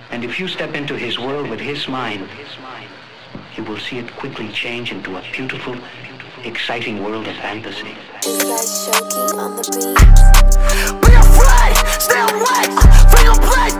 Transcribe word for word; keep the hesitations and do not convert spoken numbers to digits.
And if you step into his world with his mind, you will see it quickly change into a beautiful, exciting world of fantasy. This guy's Shoki on the beat. We are free, stay awake, free to play.